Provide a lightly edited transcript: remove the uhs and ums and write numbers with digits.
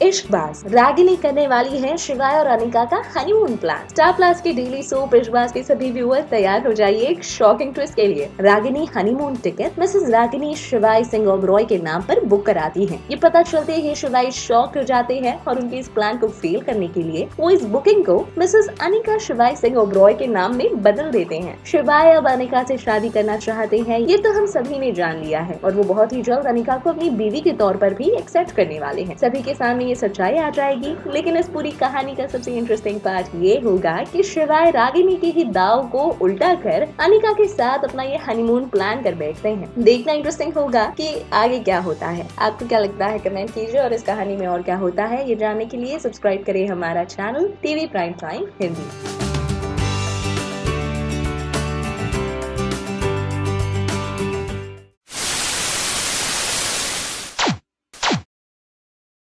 इश्कबाज रागिनी करने वाली है शिवाय और अनिका का हनीमून प्लान। स्टार प्लस की डेली सोप इश्कबाज के सभी व्यूअर्स तैयार हो जाइए एक शॉकिंग ट्विस्ट के लिए। Ragini honeymoon ticket Mrs Ragini Shivaay Singh Oberoi के नाम पर बुक कराती हैं। ये पता चलते ही शिवाय शॉक हो जाते हैं और उनके इस प्लान को फेल करने के लिए वो इस बुकिंग को मिसेस अनिका शिवाय सिंह ओबरॉय के नाम में बदल देते हैं। शिवाय अब अनिका से शादी करना चाहते हैं, ये तो हम सभी ने जान लिया है और वो बहुत ही जल्द अनिका को अपनी बीवी के तौर पर भी एक्सेप्ट करने वाले हैं। सभी के सामने ये सच्चाई आ जाएगी, लेकिन इस पूरी कहानी का सबसे इंटरेस्टिंग पार्ट ये होगा कि शिवाय रागिनी के ही दाव को उल्टा कर अनिका के साथ अपना ये हनीमून प्लान कर बैठते हैं। देखना इंटरेस्टिंग होगा कि आगे क्या होता है। आपको क्या लगता है कमेंट कीजिए और इस कहानी में और क्या होता है ये जानने के लिए सब्सक्राइब करें हमारा channel TV Prime Time Hindi.